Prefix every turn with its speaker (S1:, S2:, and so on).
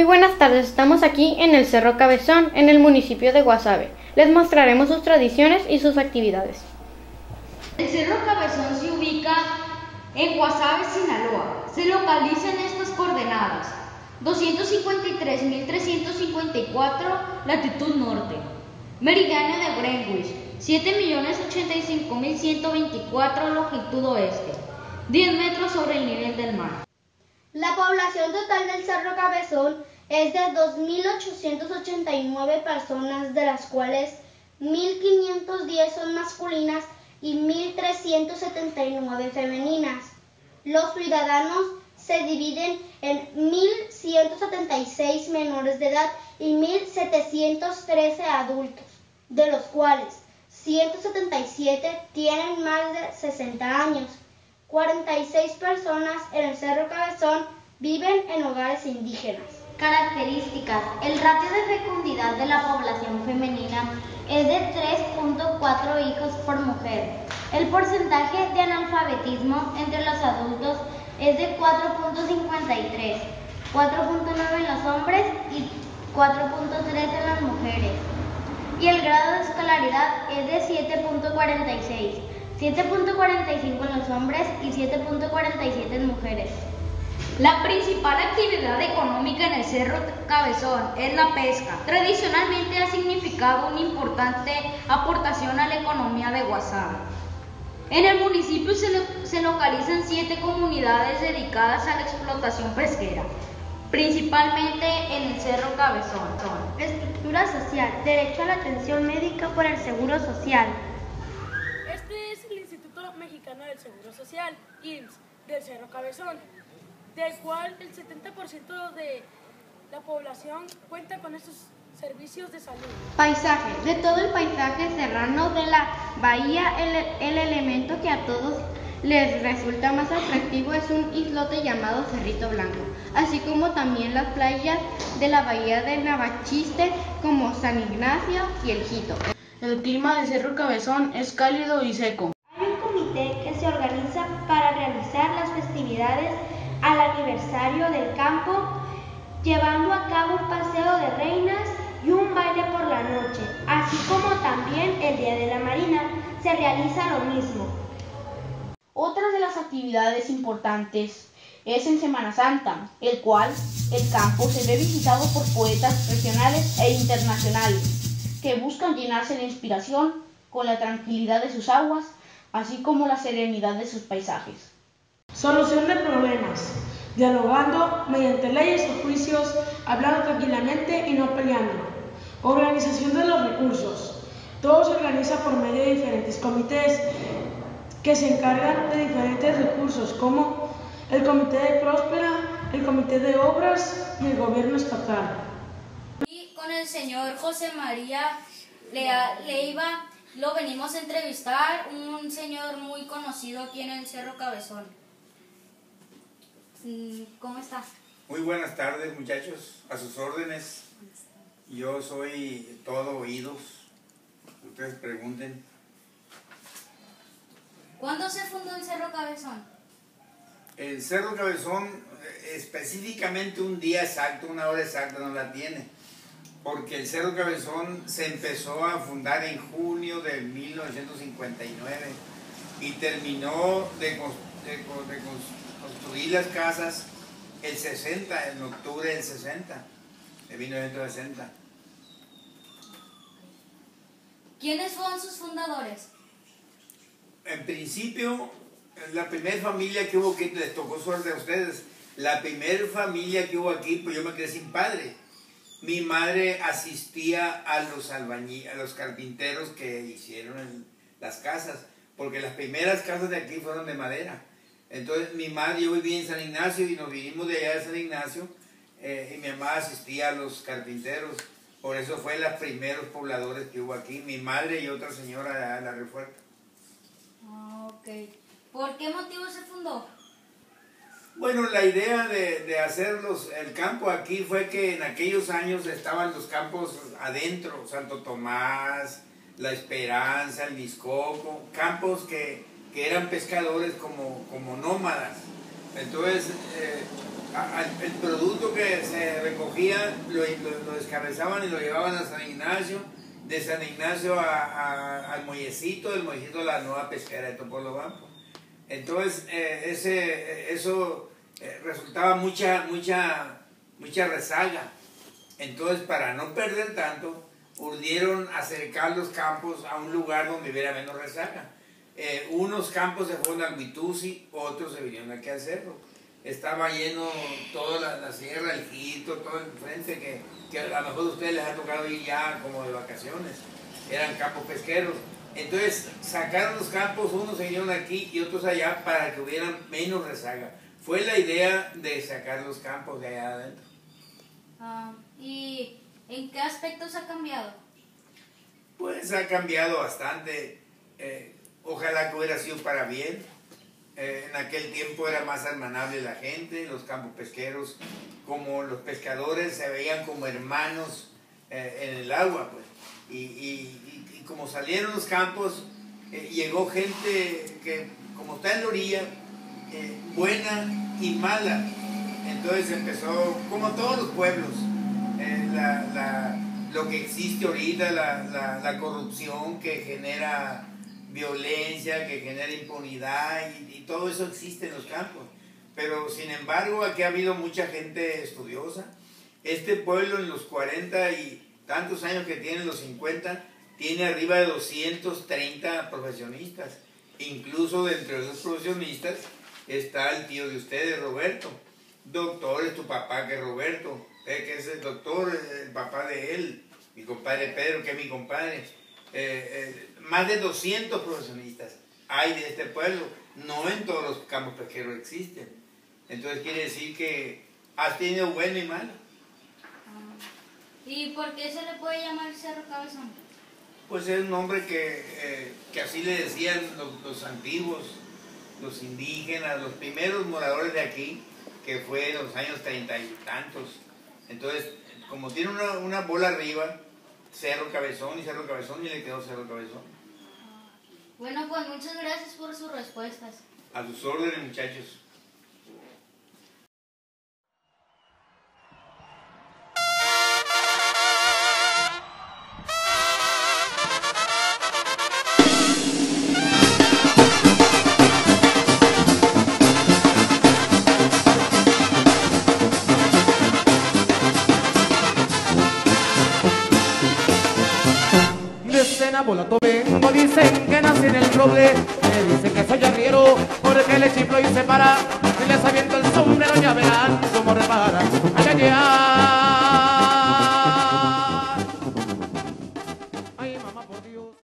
S1: Muy buenas tardes, estamos aquí en el Cerro Cabezón, en el municipio de Guasave. Les mostraremos sus tradiciones y sus actividades.
S2: El Cerro Cabezón se ubica en Guasave, Sinaloa. Se localiza en estas coordenadas: 253.354 latitud norte, meridiano de Greenwich, 7.085.124 longitud oeste, 10 metros sobre el nivel del mar.
S3: La población total del Cerro Cabezón es de 2.889 personas, de las cuales 1.510 son masculinas y 1.379 femeninas. Los ciudadanos se dividen en 1.176 menores de edad y 1.713 adultos, de los cuales 177 tienen más de 60 años. 46 personas en el Cerro Cabezón viven en hogares indígenas.
S4: Características: el ratio de fecundidad de la población femenina es de 3.4 hijos por mujer. El porcentaje de analfabetismo entre los adultos es de 4.53, 4.9 en los hombres y 4.3 en las mujeres. Y el grado de escolaridad es de 7.46. 7.45 en los hombres y 7.47 en mujeres.
S2: La principal actividad económica en el Cerro Cabezón es la pesca. Tradicionalmente ha significado una importante aportación a la economía de Guasave. En el municipio se localizan 7 comunidades dedicadas a la explotación pesquera, principalmente en el Cerro Cabezón.
S3: Estructura social: derecho a la atención médica por el Seguro Social.
S5: Este es el Instituto Mexicano del Seguro Social, IMSS, del Cerro Cabezón, del cual el 70% de la población cuenta con estos servicios de salud.
S1: Paisaje: de todo el paisaje serrano de la bahía, el elemento que a todos les resulta más atractivo es un islote llamado Cerrito Blanco, así como también las playas de la bahía de Navachiste, como San Ignacio y El Jito.
S6: El clima del Cerro Cabezón es cálido y seco.
S3: Hay un comité que se organiza para realizar las festividades al aniversario del campo, llevando a cabo un paseo de reinas y un baile por la noche, así como también el Día de la Marina se realiza lo mismo.
S6: Otra de las actividades importantes es en Semana Santa, el cual el campo se ve visitado por poetas regionales e internacionales que buscan llenarse de inspiración con la tranquilidad de sus aguas, así como la serenidad de sus paisajes.
S7: Solución de problemas: dialogando mediante leyes o juicios, hablando tranquilamente y no peleando. Organización de los recursos: todo se organiza por medio de diferentes comités que se encargan de diferentes recursos, como el Comité de Próspera, el Comité de Obras y el Gobierno Estatal.
S2: Y con el señor José María Leiva lo venimos a entrevistar, un señor muy conocido aquí en el Cerro Cabezón. ¿Cómo está?
S8: Muy buenas tardes, muchachos, a sus órdenes. Yo soy todo oídos. Ustedes pregunten.
S2: ¿Cuándo se fundó el Cerro Cabezón?
S8: El Cerro Cabezón, específicamente un día exacto, una hora exacta no la tiene, porque el Cerro Cabezón se empezó a fundar en junio de 1959 y terminó de construir las casas el 60, en octubre del 60, de 1960.
S2: ¿Quiénes fueron sus fundadores?
S8: En principio, la primera familia que hubo aquí, les tocó suerte a ustedes, la primera familia que hubo aquí, pues yo me quedé sin padre. Mi madre asistía a los albañiles, a los carpinteros que hicieron las casas, porque las primeras casas de aquí fueron de madera. Entonces mi madre, yo vivía en San Ignacio y nos vinimos de allá de San Ignacio, y mi mamá asistía a los carpinteros. Por eso fue los primeros pobladores que hubo aquí, mi madre y otra señora de la Refuerta.
S2: Ok. ¿Por qué motivo se fundó?
S8: Bueno, la idea de hacer el campo aquí fue que en aquellos años estaban los campos adentro, Santo Tomás, La Esperanza, el Mixcoco, campos que eran pescadores como nómadas. Entonces el producto que se recogía lo descabezaban y lo llevaban a San Ignacio, de San Ignacio al muellecito, del muellecito a la nueva pesquera de Topolobampo. Entonces eso resultaba mucha rezaga. Entonces, para no perder tanto, urdieron acercar los campos a un lugar donde hubiera menos rezaga. Unos campos se fueron al Huitusi, otros se vinieron aquí al cerro. Estaba lleno toda la sierra, el Jito, todo el frente, que a lo mejor a ustedes les ha tocado ir ya como de vacaciones. Eran campos pesqueros. Entonces sacaron los campos, unos se vinieron aquí y otros allá para que hubiera menos rezaga. Fue la idea de sacar los campos de allá adentro.
S2: ¿Y en qué aspectos ha cambiado?
S8: Pues ha cambiado bastante. Ojalá que hubiera sido para bien. En aquel tiempo era más hermanable la gente, los campos pesqueros, como los pescadores se veían como hermanos en el agua, pues. Y como salieron los campos, llegó gente que, como está en la orilla, buena y mala. Entonces empezó, como todos los pueblos, lo que existe ahorita, la corrupción que genera violencia, que genera impunidad, y todo eso existe en los campos. Pero sin embargo aquí ha habido mucha gente estudiosa. Este pueblo en los 40 y tantos años que tiene, los 50, tiene arriba de 230 profesionistas. Incluso dentro de esos profesionistas está el tío de ustedes, Roberto. Doctor es tu papá, que es Roberto, que es el doctor, el papá de él, mi compadre Pedro, que es mi compadre. Más de 200 profesionistas hay de este pueblo. No en todos los campos pesqueros existen. Entonces quiere decir que has tenido bueno y malo.
S2: ¿Y por qué se le puede llamar Cerro Cabezón?
S8: Pues es un nombre que así le decían los antiguos, los indígenas, los primeros moradores de aquí, que fue en los años 30 y tantos. Entonces, como tiene una bola arriba, Cerro Cabezón, y le quedó Cerro Cabezón.
S2: Bueno, pues muchas gracias por sus respuestas.
S8: A sus órdenes, muchachos.
S9: Volato vengo, dicen que nací en el roble, me dicen que soy arriero, porque le chiflo y se para, y les aviento el sombrero, ya verán cómo repara. Ay, ay, ay.